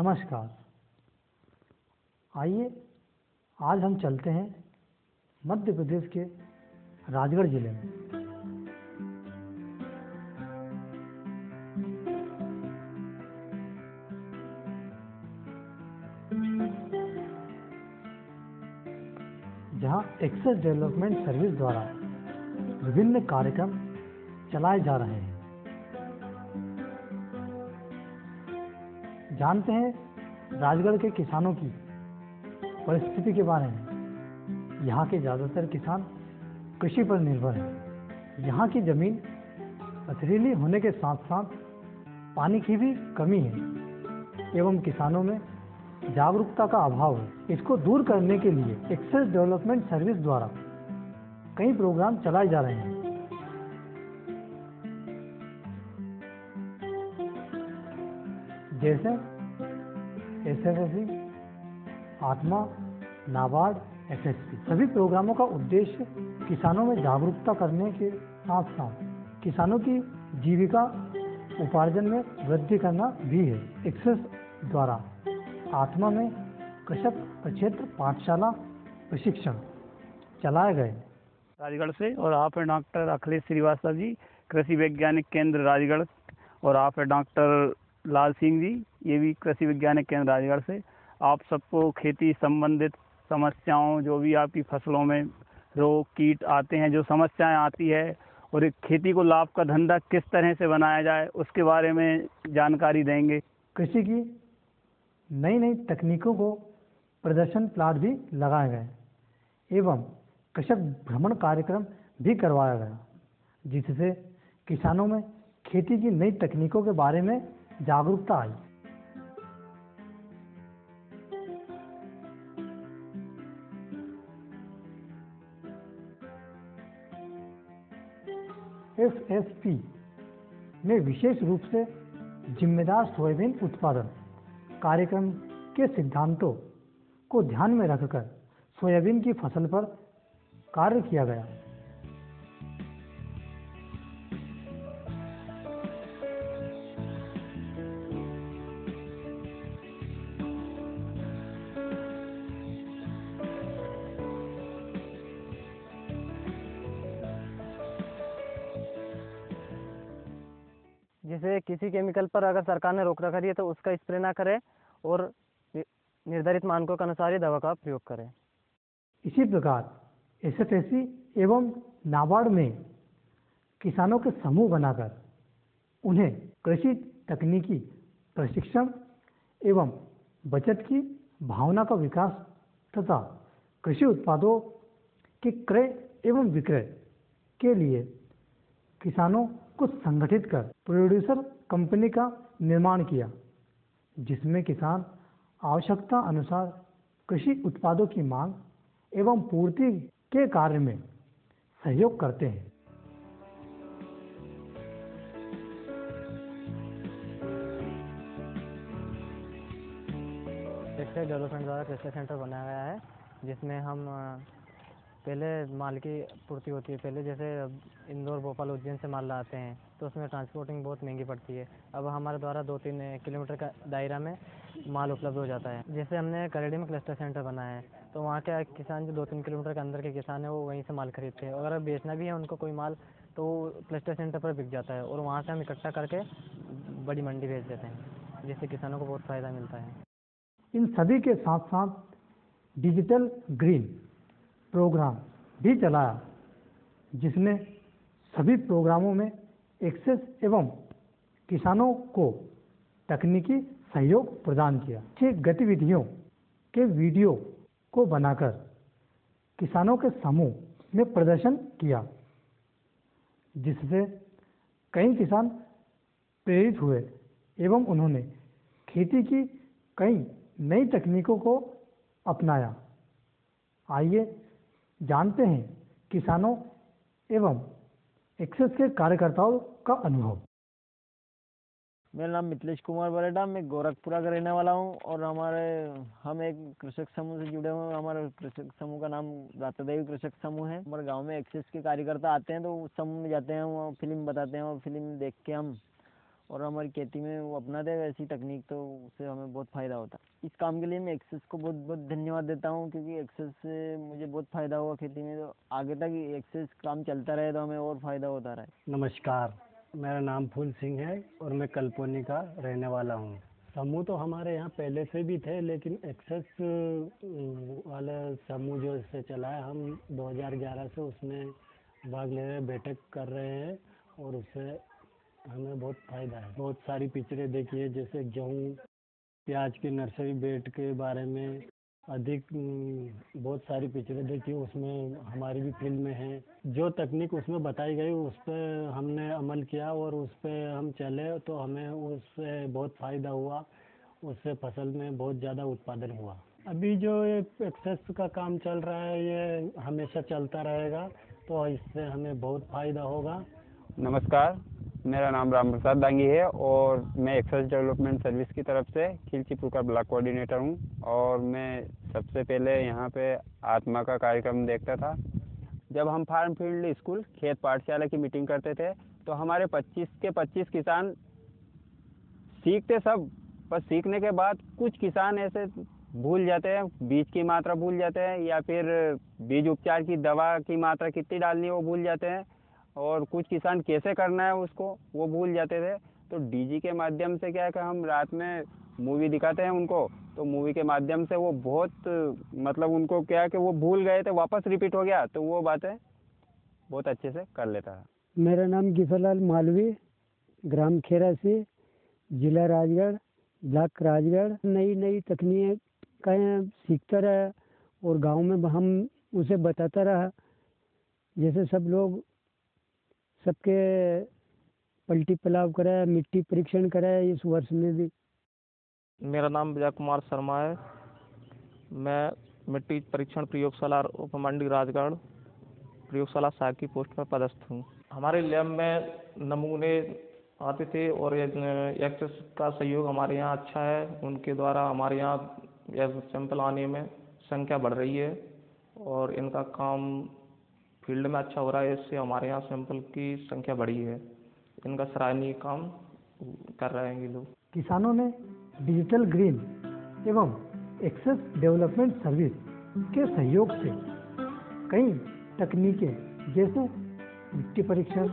नमस्कार। आइए आज हम चलते हैं मध्य प्रदेश के राजगढ़ जिले में। जहां एक्सेस डेवलपमेंट सर्विस द्वारा विभिन्न कार्यक्रम चलाए जा रहे हैं। जानते हैं राजगढ़ के किसानों की परिस्थिति के बारे में। यहाँ के ज़्यादातर किसान कृषि पर निर्भर हैं। यहाँ की ज़मीन पथरीली होने के साथ साथ पानी की भी कमी है एवं किसानों में जागरूकता का अभाव है। इसको दूर करने के लिए एक्सेस डेवलपमेंट सर्विस द्वारा कई प्रोग्राम चलाए जा रहे हैं। जैसे SFSC, आत्मा, नाबार्ड, SSP। सभी प्रोग्रामों का उद्देश्य किसानों में जागरूकता करने के साथ साथ किसानों की जीविका उपार्जन में वृद्धि करना भी है। एक्सेस द्वारा आत्मा में कृषक प्रक्षेत्र पाठशाला प्रशिक्षण चलाए गए राजगढ़ से। और आप हैं डॉक्टर अखिलेश श्रीवास्तव जी, कृषि वैज्ञानिक केंद्र राजगढ़। और आप हैं डॉक्टर लाल सिंह जी, ये भी कृषि वैज्ञानिक केंद्र राजगढ़ से। आप सबको खेती संबंधित समस्याओं, जो भी आपकी फसलों में रोग कीट आते हैं, जो समस्याएं आती है, और एक खेती को लाभ का धंधा किस तरह से बनाया जाए, उसके बारे में जानकारी देंगे। कृषि की नई नई तकनीकों को प्रदर्शन प्लाट भी लगाए गए एवं कृषक भ्रमण कार्यक्रम भी करवाया गया, जिससे किसानों में खेती की नई तकनीकों के बारे में जागरूकता आई। SSP में विशेष रूप से जिम्मेदार सोयाबीन उत्पादन कार्यक्रम के सिद्धांतों को ध्यान में रखकर सोयाबीन की फसल पर कार्य किया गया। जैसे किसी केमिकल पर अगर सरकार ने रोक रखा है तो उसका स्प्रे ना करें और निर्धारित मानकों के अनुसार ही दवा का प्रयोग करें। इसी प्रकार SFSC एवं नाबार्ड में किसानों के समूह बनाकर उन्हें कृषि तकनीकी प्रशिक्षण एवं बचत की भावना का विकास तथा कृषि उत्पादों के क्रय एवं विक्रय के लिए किसानों को संगठित कर प्रोड्यूसर कंपनी का निर्माण किया, जिसमें किसान आवश्यकता अनुसार कृषि उत्पादों की मांग एवं पूर्ति के कार्य में सहयोग करते हैं। एक्सेस डेवलपमेंट द्वारा कृषि सेंटर बनाया गया है, जिसमें हम पहले माल की पूर्ति होती है। पहले जैसे इंदौर, भोपाल, उज्जैन से माल लाते हैं तो उसमें ट्रांसपोर्टिंग बहुत महंगी पड़ती है। अब हमारे द्वारा 2-3 किलोमीटर का दायरा में माल उपलब्ध हो जाता है। जैसे हमने करेडी में क्लस्टर सेंटर बनाया है, तो वहाँ के किसान जो 2-3 किलोमीटर के अंदर के किसान है वो वहीं से माल खरीदते हैं। अगर बेचना भी है उनको कोई माल तो क्लस्टर सेंटर पर बिक जाता है और वहाँ से हम इकट्ठा करके बड़ी मंडी भेज देते हैं, जिससे किसानों को बहुत फ़ायदा मिलता है। इन सभी के साथ साथ डिजिटल ग्रीन प्रोग्राम भी चलाया, जिसने सभी प्रोग्रामों में एक्सेस एवं किसानों को तकनीकी सहयोग प्रदान किया। अच्छी गतिविधियों के वीडियो को बनाकर किसानों के समूह में प्रदर्शन किया, जिससे कई किसान प्रेरित हुए एवं उन्होंने खेती की कई नई तकनीकों को अपनाया। आइए जानते हैं किसानों एवं एक्सेस के कार्यकर्ताओं का अनुभव। मेरा नाम मिथिलेश कुमार बरेडा, मैं गोरखपुरा का रहने वाला हूँ और हम एक कृषक समूह से जुड़े हुए हैं। हमारे कृषक समूह का नाम रातादेवी कृषक समूह है। हमारे गांव में एक्सेस के कार्यकर्ता आते हैं तो उस समूह में जाते हैं, वो फिल्म बताते हैं और फिल्म देख के हम और हमारी खेती में वो अपनाते हैं ऐसी तकनीक, तो उससे हमें बहुत फ़ायदा होता है। इस काम के लिए मैं एक्सेस को बहुत बहुत धन्यवाद देता हूँ, क्योंकि एक्सेस से मुझे बहुत फ़ायदा हुआ खेती में। तो आगे तक एक्सेस काम चलता रहे तो हमें और फ़ायदा होता रहे। नमस्कार, मेरा नाम फूल सिंह है और मैं कल्पोनी का रहने वाला हूँ। समूह तो हमारे यहाँ पहले से भी थे, लेकिन एक्सेस वाला समूह जो इससे चला है, हम 2011 से उसमें भाग ले रहे हैं, बैठक कर रहे हैं और उससे हमें बहुत फ़ायदा है। बहुत सारी पिक्चरें देखी है, जैसे गेहूँ प्याज के नर्सरी बेड के बारे में अधिक बहुत सारी पिक्चरें देखी, उसमें हमारी भी फिल्में हैं। जो तकनीक उसमें बताई गई उस पर हमने अमल किया और उस पर हम चले तो हमें उससे बहुत फ़ायदा हुआ, उससे फसल में बहुत ज़्यादा उत्पादन हुआ। अभी जो ये एक्सेस का काम चल रहा है ये हमेशा चलता रहेगा, तो इससे हमें बहुत फ़ायदा होगा। नमस्कार, मेरा नाम राम प्रसाद दांगी है और मैं एक्सेस डेवलपमेंट सर्विस की तरफ से खिलचीपुर का ब्लॉक कोऑर्डिनेटर हूँ। और मैं सबसे पहले यहाँ पे आत्मा का कार्यक्रम देखता था। जब हम फार्म फील्ड स्कूल खेत पाठशाला की मीटिंग करते थे तो हमारे 25 के 25 किसान सीखते सब, पर सीखने के बाद कुछ किसान ऐसे भूल जाते हैं, बीज की मात्रा भूल जाते हैं, या फिर बीज उपचार की दवा की मात्रा कितनी डालनी है वो भूल जाते हैं, और कुछ किसान कैसे करना है उसको वो भूल जाते थे। तो डीजी के माध्यम से क्या है कि हम रात में मूवी दिखाते हैं उनको, तो मूवी के माध्यम से वो बहुत मतलब उनको क्या है कि वो भूल गए थे, वापस रिपीट हो गया, तो वो बातें बहुत अच्छे से कर लेता है। मेरा नाम गिफरलाल मालवी, ग्राम खेरा से, जिला राजगढ़, ब्लॉक राजगढ़। नई नई तकनीक का सीखता रहा और गांव में हम उसे बताता रहा, जैसे सब लोग सबके पलटी पलाव कराया, मिट्टी परीक्षण कराया इस वर्ष में भी। मेरा नाम विजय कुमार शर्मा है। मैं मिट्टी परीक्षण प्रयोगशाला उपमंडल राजगढ़ प्रयोगशाला सहायक की पोस्ट पर पदस्थ हूँ। हमारे लैब में नमूने आते थे और एक्सेस का सहयोग हमारे यहाँ अच्छा है। उनके द्वारा हमारे यहाँ सैंपल आने में संख्या बढ़ रही है और इनका काम फील्ड में अच्छा हो रहा है। इससे हमारे यहाँ सैंपल की संख्या बढ़ी है। इनका सराहनीय काम कर रहे हैं ये लोग। किसानों ने डिजिटल ग्रीन एवं एक्सेस डेवलपमेंट सर्विस के सहयोग से कई तकनीकें जैसे मिट्टी परीक्षण,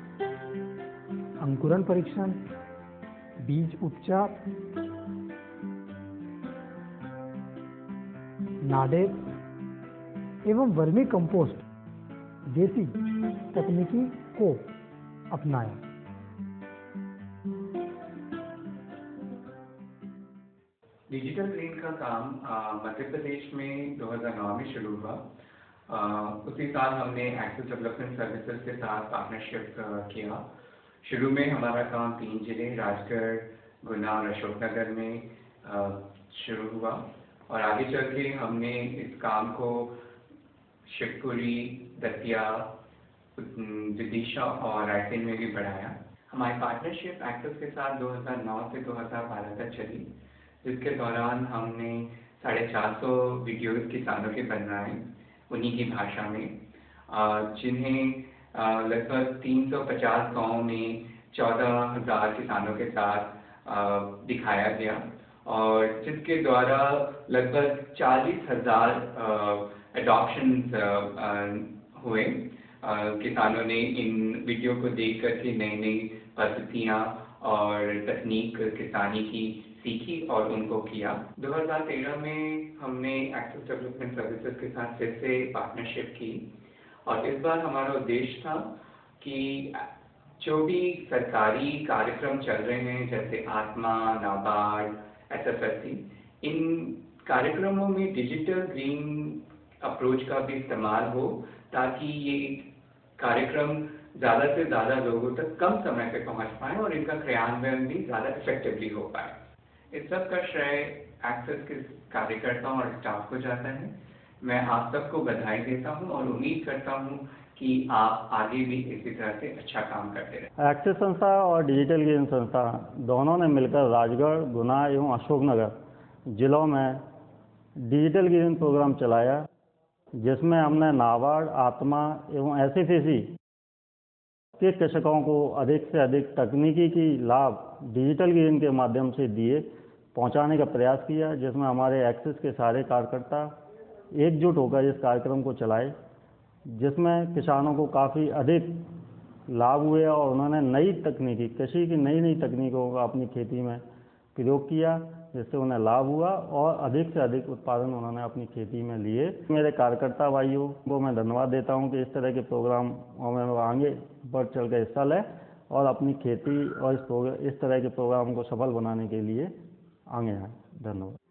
अंकुरण परीक्षण, बीज उपचार, नाडेप एवं वर्मी कंपोस्ट जैसी तकनीकी को अपनाया। डिजिटल ग्रीन का काम मध्य प्रदेश में 2009 में शुरू हुआ। उसी साल हमने एक्सेस डेवलपमेंट सर्विसेज के साथ पार्टनरशिप किया। शुरू में हमारा काम 3 जिले राजगढ़, गुना और अशोकनगर में शुरू हुआ और आगे चल के हमने इस काम को शिवपुरी, दतिया, विदिशा और रायसेन में भी बढ़ाया। हमारी पार्टनरशिप एक्सेस के साथ 2009 से 2012 तक चली, जिसके दौरान हमने 450 वीडियोज़ किसानों के बनवाए उन्हीं की भाषा में, जिन्हें लगभग 350 गाँव में 14,000 किसानों के साथ दिखाया गया और जिसके द्वारा लगभग 40,000 एडॉप्शंस हुए। किसानों ने इन वीडियो को देख करके नई नई पद्धतियाँ और तकनीक किसानी की सीखी और उनको किया। 2013 में हमने एक्सेस डेवलपमेंट सर्विसेज के साथ फिर से पार्टनरशिप की और इस बार हमारा उद्देश्य था कि जो भी सरकारी कार्यक्रम चल रहे हैं जैसे आत्मा, नाबार्ड, SFSC, इन कार्यक्रमों में डिजिटल ग्रीन अप्रोच का भी इस्तेमाल हो ताकि ये कार्यक्रम ज़्यादा से ज़्यादा लोगों तक कम समय पे पहुंच पाए और इनका क्रियान्वयन भी ज़्यादा इफेक्टिवली हो पाए। इस सब का श्रेय एक्सेस के कार्यकर्ताओं और स्टाफ को जाता है। मैं आप सबको बधाई देता हूं और उम्मीद करता हूं कि आप आगे भी इसी तरह से अच्छा काम करते रहें। एक्सेस संस्था और डिजिटल ग्रीन संस्था दोनों ने मिलकर राजगढ़, गुना एवं अशोकनगर जिलों में डिजिटल ग्रीन प्रोग्राम चलाया, जिसमें हमने नाबार्ड, आत्मा एवं SFSC के कृषकों को अधिक से अधिक तकनीकी की लाभ डिजिटल गिरिजन के माध्यम से दिए पहुंचाने का प्रयास किया, जिसमें हमारे एक्सेस के सारे कार्यकर्ता एकजुट होकर इस कार्यक्रम को चलाए, जिसमें किसानों को काफ़ी अधिक लाभ हुए और उन्होंने नई तकनीकी, कृषि की नई नई तकनीकों का अपनी खेती में प्रयोग किया, जिससे उन्हें लाभ हुआ और अधिक से अधिक उत्पादन उन्होंने अपनी खेती में लिए। मेरे कार्यकर्ता भाइयों को मैं धन्यवाद देता हूं कि इस तरह के प्रोग्रामों में वो आगे बढ़ चढ़ कर हिस्सा लें और अपनी खेती और इस तरह के प्रोग्राम को सफल बनाने के लिए आगे आए। धन्यवाद।